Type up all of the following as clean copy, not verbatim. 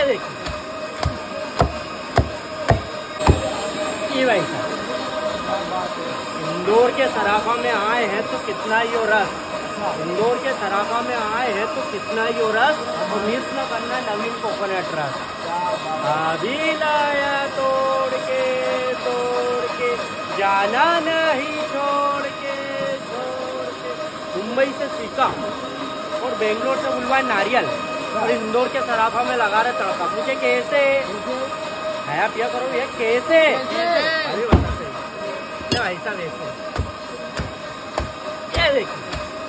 देखिए ये भाई साहब इंदौर के सराफा में आए हैं तो कितना ही और रस, इंदौर के सराफा में आए हैं तो कितना ही और रस, और मिस न करना नवीन कोकोनट रस। अभी लाया तोड़ के जाना नहीं छोड़ के। मुंबई से सीका और बेंगलोर से बुलवा नारियल और इंदौर के सराफा में लगा रहे तड़का। मुझे कैसे खाया पिया करो, ये कैसे अभी बताते हैं। ऐसा देखो ये देखिए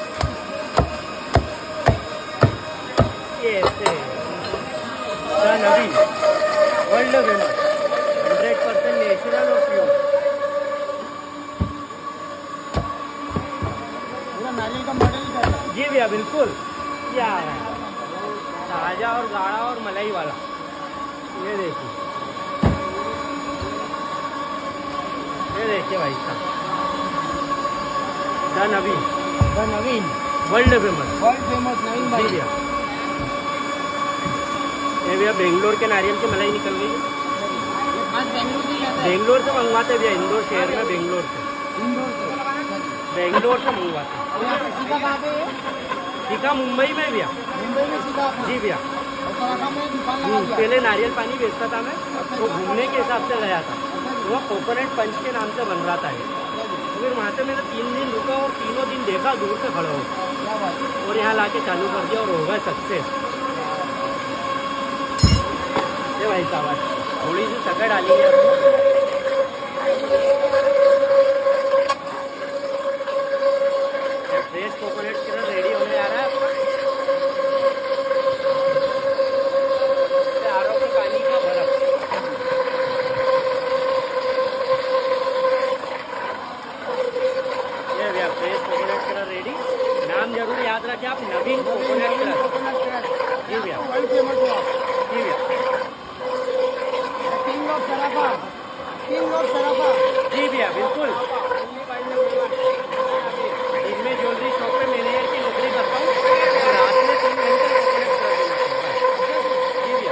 ऐसे नवीन वर्ल्ड फेमस 100% नेचुरल और प्योर नारियल का मॉडल जी भैया बिल्कुल। ये आ रहा है ताजा और गाढ़ा और मलाई वाला। ये देखिए भाई साहब the Naveen world famous Naveen ji भैया। ये भैया बेंगलोर के नारियल की मलाई निकल गई है। बेंगलोर से मंगवाते भैया, इंदौर शहर में बेंगलोर से मंगवाते। सीखा मुंबई में भैया, जी भैया। पहले नारियल पानी बेचता था मैं, वो घूमने के हिसाब से गया था, वो कोकोनट पंच के नाम से बन रहा था। फिर वहाँ से मैंने 3 दिन रुका और तीनों दिन देखा दूर से खड़ा हो और यहाँ लाके चालू कर दिया और हो गए सक्सेस। ये भाई साहब थोड़ी सी शक्कर डाली है, फ्रेश कोकोनट क्रश रेडी होने आ रहा है। पानी का बर्फ ये भैया फ्रेश कोकोनट क्रश रेडी। नाम जरूर याद रखें आप, नवीन कोकोनट क्रश जी भैया। जी भैया जी भैया बिल्कुल। दिन में ज्वेलरी शॉप पे मैनेजर की नौकरी करता हूँ, रात में 3 घंटे जी भैया।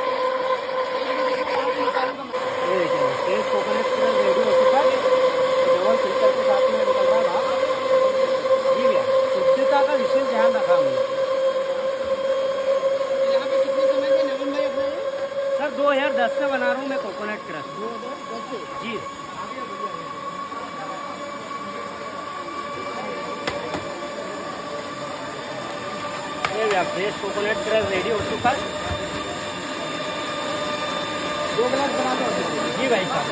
फ्रेश कोकोनट क्रश रेडी हो चुका है, डबल फिल्टर के साथ में निकल रहा है बाहर जी भैया। शुद्धता का विशेष ध्यान रखा हमने। सर 2010 से बना रहा हूँ मैं कोकोनट क्रश जी। ये भैया फ्रेश कोकोनट क्रश रेडी हो चुका है। 2 गिलास बना दो जी भाई साहब।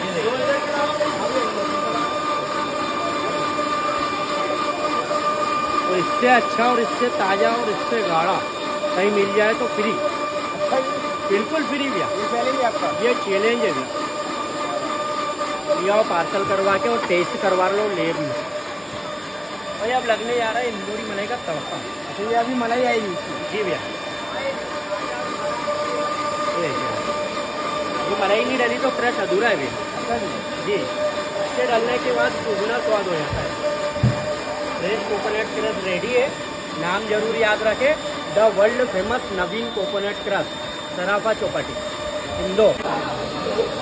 और इससे अच्छा और इससे ताज़ा और इससे गाढ़ा कहीं मिल जाए तो फ्री। बिल्कुल फ्री भैया, ये चैलेंज है भैया। लिया पार्सल करवा के और टेस्ट करवा लो लेब में। भाई अब लगने जा रहा है इंदौरी मलाई का तड़का। अच्छा ये अभी मलाई आएगी जी भैया। ये मलाई नहीं डाली तो फ्रेश अधूरा है भैया जी। इसके डालने के बाद दुगना स्वाद हो जाता है। फ्रेश कोकोनट क्रश रेडी है। नाम जरूर याद रखें, the world famous Naveen coconut crush, Sarafa Chowpatty, Indore.